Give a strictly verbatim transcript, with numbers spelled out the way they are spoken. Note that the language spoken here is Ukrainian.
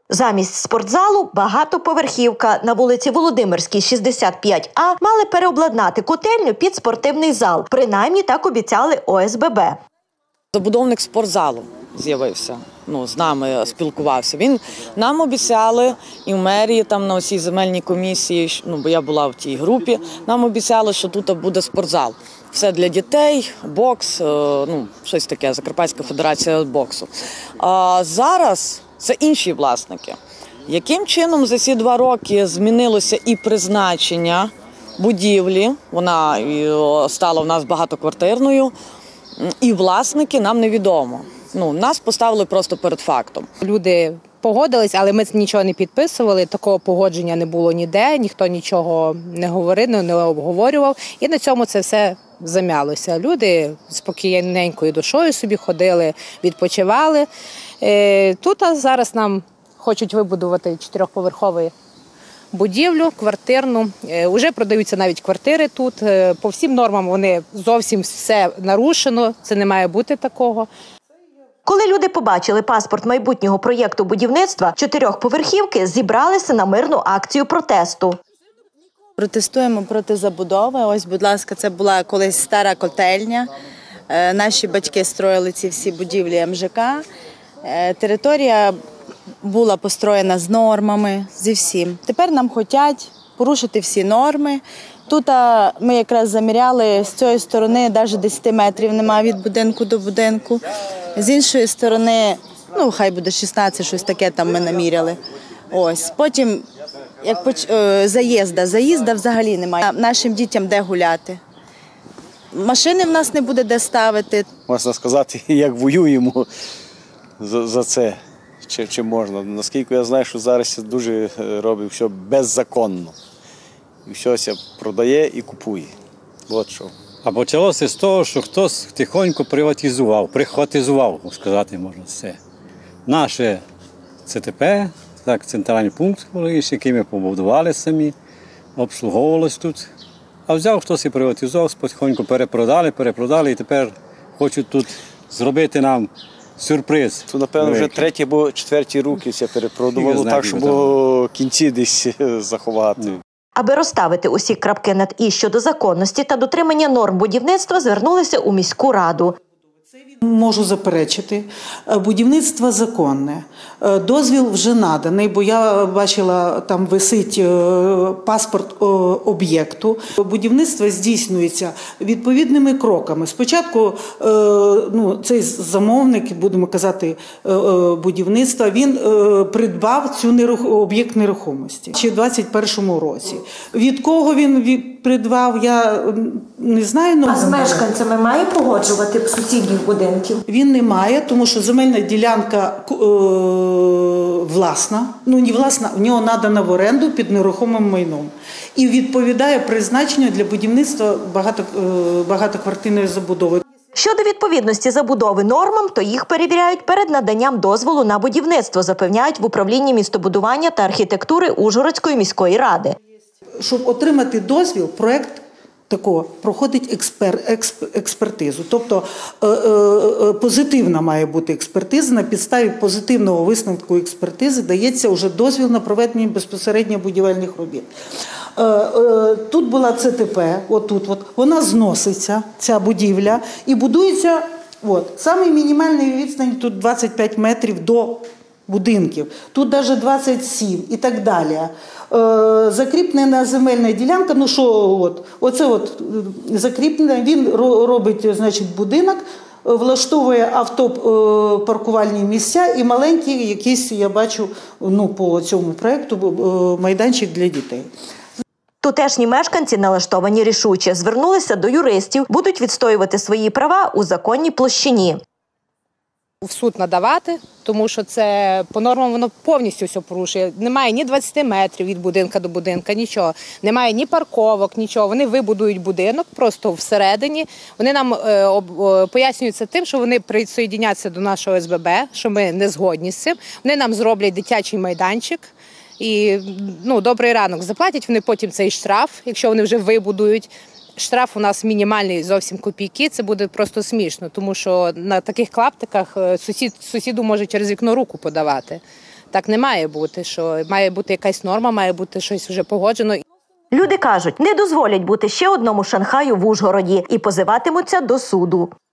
Замість спортзалу – багатоповерхівка. На вулиці Володимирській, шістдесят п'ять А мали переобладнати котельню під спортивний зал. Принаймні так обіцяли О С Б Б. Забудовник спортзалу з'явився, ну, з нами спілкувався. Він нам обіцяли, і в мерії, там на усій земельній комісії, ну, бо я була в тій групі, нам обіцяли, що тут буде спортзал. Все для дітей, бокс, ну, щось таке, Закарпатська федерація боксу. А зараз це інші власники. Яким чином за ці два роки змінилося і призначення будівлі, вона стала у нас багатоквартирною, і власники нам невідомо. Ну, нас поставили просто перед фактом. Люди погодились, але ми нічого не підписували, такого погодження не було ніде, ніхто нічого не говорив, не обговорював. І на цьому це все зам'ялося. Люди спокійненькою душою собі ходили, відпочивали. Тут зараз нам хочуть вибудувати чотирьохповерховий будівлю, квартирну. Уже продаються навіть квартири тут. По всім нормам вони зовсім все нарушено, це не має бути такого. Коли люди побачили паспорт майбутнього проєкту будівництва чотирьохповерхівки, зібралися на мирну акцію протесту. Протестуємо проти забудови. Ось, будь ласка, це була колись стара котельня. Наші батьки строїли ці всі будівлі М Ж К. Територія була построєна з нормами, зі всім. Тепер нам хочуть порушити всі норми. Тут ми якраз заміряли, з цієї сторони навіть десять метрів немає від будинку до будинку. З іншої сторони, ну, хай буде шістнадцять, щось таке там ми наміряли. Ось. Потім, як поч... заїзда, заїзда взагалі немає. Нашим дітям де гуляти. Машини в нас не буде де ставити. Можна сказати, як воюємо за, за це, чи, чи можна. Наскільки я знаю, що зараз дуже робить все беззаконно. І все продає і купує. От що. А почалося з того, що хтось тихонько приватизував, прихватизував, сказати можна все. Наше Це Те Пе, так, центральний пункт, який ми побудували самі, обслуговувалось тут. А взяв хтось і приватизував, потихоньку перепродали, перепродали і тепер хочуть тут зробити нам сюрприз. Тут, напевно, вже треті або четверті руки все перепродувало, так, щоб в кінці десь заховати. Аби розставити усі крапки над «і» щодо законності та дотримання норм будівництва, звернулися у міську раду. Можу заперечити. Будівництво законне. Дозвіл вже наданий, бо я бачила, там висить паспорт об'єкту. Будівництво здійснюється відповідними кроками. Спочатку ну, цей замовник, будемо казати, будівництва, він придбав цю нерухом... об'єкт нерухомості ще в двадцять першому році. Від кого він від... придбав, я не знаю. А з мешканцями має погоджувати сусідніх будинків? Він не має, тому що земельна ділянка е, власна, ну не власна, в нього надана в оренду під нерухомим майном. І відповідає призначенню для будівництва багато, е, багатоквартирної забудови. Щодо відповідності забудови нормам, то їх перевіряють перед наданням дозволу на будівництво, запевняють в управлінні містобудування та архітектури Ужгородської міської ради. Щоб отримати дозвіл, проєкт такого проходить експер, експ, експертизу. Тобто е, е, позитивна має бути експертиза. На підставі позитивного висновку експертизи дається вже дозвіл на проведення безпосередньо будівельних робіт. Е, е, тут була Це Те Пе, отут, от, вона зноситься, ця будівля, і будується, от, саме мінімальний відстань тут двадцять п'ять метрів до будинків, тут навіть двадцять сім і так далі. Е, закріплена земельна ділянка, ну що, от, оце от закріплена, він робить, значить, будинок, влаштовує автопаркувальні місця і маленький якийсь, я бачу, ну, по цьому проєкту, майданчик для дітей. Тутешні мешканці налаштовані рішуче, звернулися до юристів, будуть відстоювати свої права у законній площині. В суд надавати, тому що це по нормам воно повністю все порушує. Немає ні двадцяти метрів від будинка до будинка, нічого. Немає ні парковок, нічого. Вони вибудують будинок просто всередині. Вони нам е, об, пояснюються тим, що вони присоєдняться до нашого О С Б Б, що ми не згодні з цим. Вони нам зроблять дитячий майданчик. І, ну, добрий ранок заплатять, вони потім цей штраф, якщо вони вже вибудують. Штраф у нас мінімальний, зовсім копійки, це буде просто смішно, тому що на таких клаптиках сусід, сусіду може через вікно руку подавати. Так не має бути, що має бути якась норма, має бути щось вже погоджено. Люди кажуть, не дозволять бути ще одному Шанхаю в Ужгороді і позиватимуться до суду.